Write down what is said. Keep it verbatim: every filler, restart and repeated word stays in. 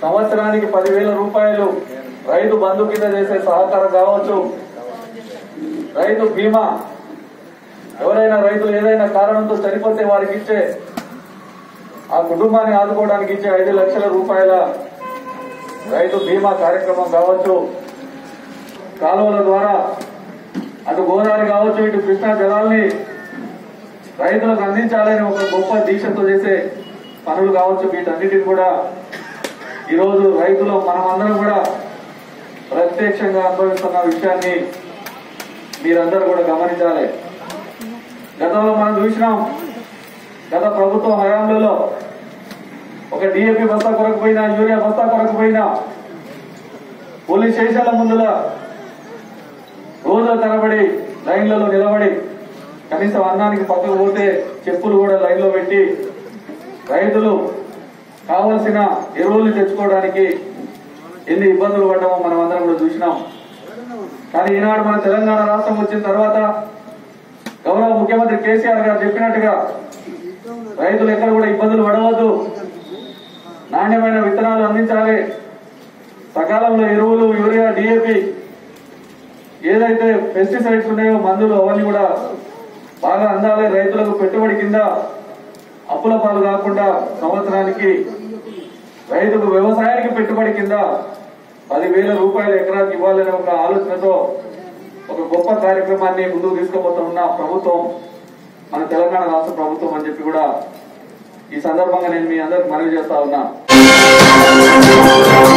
సంవత్సరానికి పదివేల రూపాయలు రైతు బంధు కింద చేసే సహకారం కావచ్చు, రైతు బీమా, ఎవరైనా రైతులు ఏదైనా కారణంతో చనిపోతే వారికి ఇచ్చే ఆ కుటుంబాన్ని ఆదుకోవడానికి ఇచ్చే ఐదు లక్షల రూపాయల రైతు బీమా కార్యక్రమం కావచ్చు, కాలువల ద్వారా అటు గోదావరి కావచ్చు ఇటు కృష్ణా జలాల్ని రైతులకు అందించాలని ఒక గొప్ప దీక్షతో చేసే పనులు కావచ్చు, వీటన్నిటిని కూడా ఈరోజు రైతులు మనమందరం కూడా ప్రత్యక్షంగా అనుభవిస్తున్న విషయాన్ని మీరందరూ కూడా గమనించాలి. గతంలో మనం చూసినాం, గత ప్రభుత్వ హయాంలో ఒక డిఏపి బస్తా కొరకు పోయినా, యూరియా బస్తా కొరకు పోయినా పోలీస్ స్టేషన్ల ముందుల రోజుల తరబడి లైన్లలో నిలబడి కనీసం అన్నానికి పక్కకు పోతే చెప్పులు కూడా లైన్లో పెట్టి రైతులు కావలసిన ఎరువులు తెచ్చుకోవడానికి ఎన్ని ఇబ్బందులు పడ్డామో మనం అందరం కూడా చూసినాం. కానీ ఈనాడు మన తెలంగాణ రాష్ట్రం వచ్చిన తర్వాత గౌరవ ముఖ్యమంత్రి కేసీఆర్ గారు చెప్పినట్టుగా రైతులు ఎక్కడ కూడా ఇబ్బందులు పడవద్దు, నాణ్యమైన విత్తనాలు అందించాలి, సకాలంలో ఎరువులు, యూరియా, డిఏపి, ఏదైతే పెస్టిసైడ్స్ ఉన్నాయో మందులు అవన్నీ కూడా బాగా అందాలి, రైతులకు పెట్టుబడి కింద అప్పుల పాలు కాకుండా సంవత్సరానికి రైతుకు వ్యవసాయానికి పెట్టుబడి కింద పదివేల రూపాయలు ఎకరానికి ఇవ్వాలనే ఒక ఆలోచనతో ఒక గొప్ప కార్యక్రమాన్ని ముందుకు తీసుకుపోతున్న ప్రభుత్వం మన తెలంగాణ రాష్ట్ర ప్రభుత్వం అని చెప్పి కూడా ఈ సందర్భంగా నేను మీ అందరికి మనవి చేస్తా ఉన్నా.